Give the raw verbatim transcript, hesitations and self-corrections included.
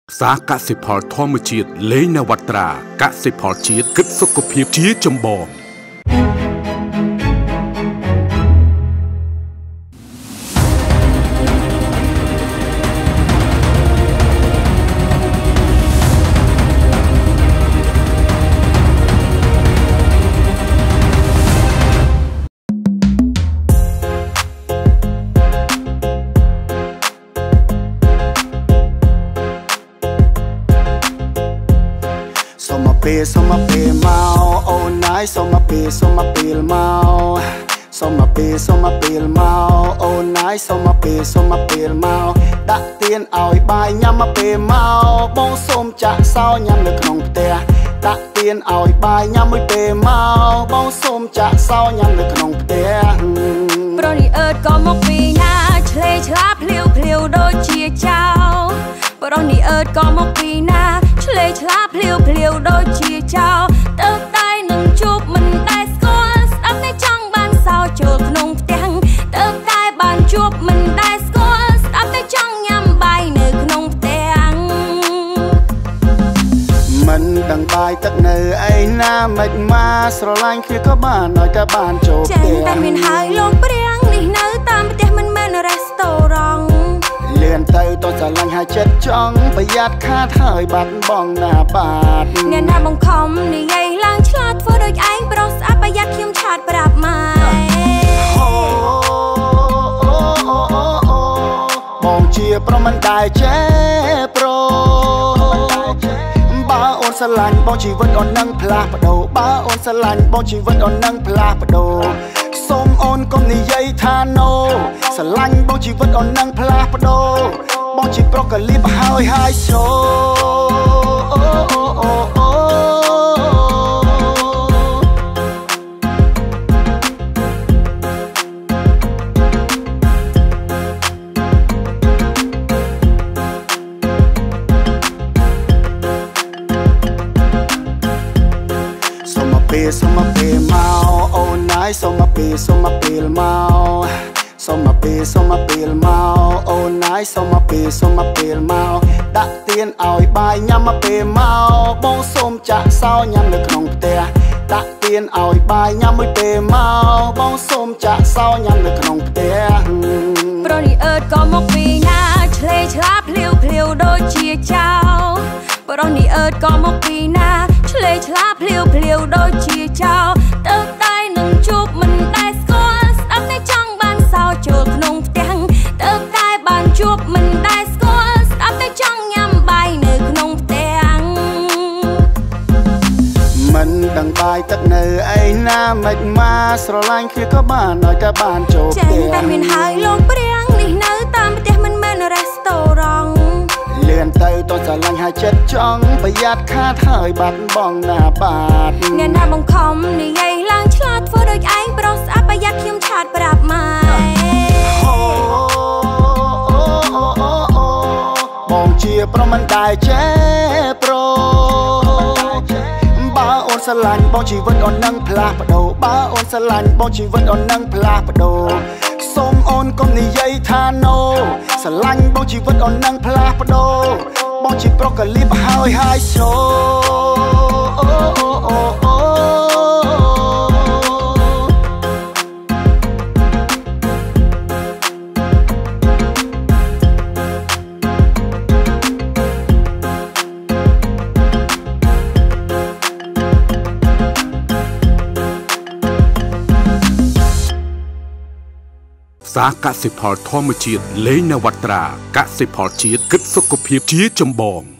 សាកសិផលធម្មជាតិលេងនវត្រាកសិផលជាតិគិតសុខភាពជាចម្បងពេលសូមពេលមកអូនណាយសូមពេលសូមពេលមកសូមពេលសូមពេលមកអូនណាយសូមពេលសូមពេលមកដាក់ទៀនឲ្យបាយញ៉ាំមកពេលមកបងសូមចាក់សោញ៉ាំនៅក្នុងផ្ទះដាក់ទៀនឲ្យបាយញ៉ាំមួយពេលមកបងសូមចាក់សោញ៉ាំនៅក្នុងផ្ទះប្រុសនេះអើតក៏មកពីណាឆ្លេឆ្លាភ្លាវភ្លាវដូចជាចៅប្រុសនេះអើតក៏មកពីណាឆ្លេឆ្លាភ្លាវភ្លាវដូចជាចៅទៅតែនឹងជួបមិនដែលស្គាល់ស្ដាប់តែចង់បានសោចូលក្នុងផ្ទះទៅតែបានជួបមិនដែលស្គាល់ស្ដាប់តែចង់ញ៉ាំបាយនៅក្នុងផ្ទះមិនដឹងបាយទឹកនៅឯណាមិនមកស្រឡាញ់គ្នាក៏បានឲ្យតែបានចូលផ្ទះចេះតែមានហើយលោកព្រាំងនេះនៅតាមផ្ទះមិនមែនរ៉េស្តូរ៉ង់លឿនទៅតោះស្រឡាញ់ហើយចិត្តចង់ប្រយ័ត្នខាតហើយបាត់បងណាបាទអ្នកណាបង្ខំនិយាយឡើងឆ្លាតធ្វើដូចឯងប្រុសស្អាតប្រយ័ត្នខ្ញុំឆាតប្រាប់ម៉ែបងជាប្រុសមិនដែលចេះប្រុសបើអូនស្រឡាញ់បងជីវិតអូននឹងផ្លាស់ប្ដូរបើអូនស្រឡាញ់បងជីវិតអូននឹងផ្លាស់ប្ដូរសូមអូនកុំនិយាយថាណូស្រឡាញ់បងជីវិតអូននឹងផ្លាស់ប្ដូរបងជាប្រុសកលៀបហើយហើយសូអូអូអូអូពេលសូមពេលមកអូនណាយសូមពេលសូមពេលមកសូមពេលសូមពេលមកអូនណាយសូមពេលសូមពេលមកដាក់ទៀនឲ្យបាយញ៉ាំមកពេលមកបងសូមចាក់សោញ៉ាំនៅក្នុងផ្ទះដាក់ទៀនឲ្យបាយញ៉ាំមួយពេលមកបងសូមចាក់សោញ៉ាំនៅក្នុងផ្ទះប្រុសនេះអើតក៏មកពីណាឆ្លេឆ្លាភ្លាវភ្លាវដូចជាចៅប្រុសនេះអើតក៏មកពីណាឆ្លេឆ្លាភ្លាវភ្លាវដូចជាចៅទៅតែនឹងជួបមិនដែលស្គាល់ស្ដាប់តែចង់បានសោចូលក្នុងផ្ទះទៅតែបានជួបមិនដែលស្គាល់ស្ដាប់តែចង់ញ៉ាំបាយនៅក្នុងផ្ទះមិនដឹងបាយទឹកនៅឯណាមិនមកស្រឡាញ់គ្នាក៏បានឲ្យតែបានចូលផ្ទះចេះតែមានហើយលោកព្រាំងនេះនៅតាមផ្ទះមិនមែនរ៉េស្តូរ៉ង់លឿនទៅតោះស្រឡាញ់ហើយចិត្តចង់ប្រយ័ត្នខាតហើយបាត់បងណាបាទអ្នកណាបង្ខំនិយាយឡើងឆ្លាតធ្វើដូចឯងប្រុសស្អាតប្រយ័ត្នខ្ញុំឆាតប្រាប់ម៉ែបងជាប្រុសមិនដែលចេះប្រុសបើអូនស្រឡាញ់បងជីវិតអូននឹងផ្លាស់ប្ដូរបើអូនស្រឡាញ់បងជីវិតអូននឹងផ្លាស់ប្ដូរសូមអូនកុំនិយាយថាណូស្រឡាញ់បងជីវិតអូននឹងផ្លាស់ប្ដូរបងជាប្រុសកលៀបហើយហើយសូអូអូអូអូសាកសិផលធម្មជាតិលេងនវត្រាកសិផលជាតិគិតសុខភាពជាចម្បង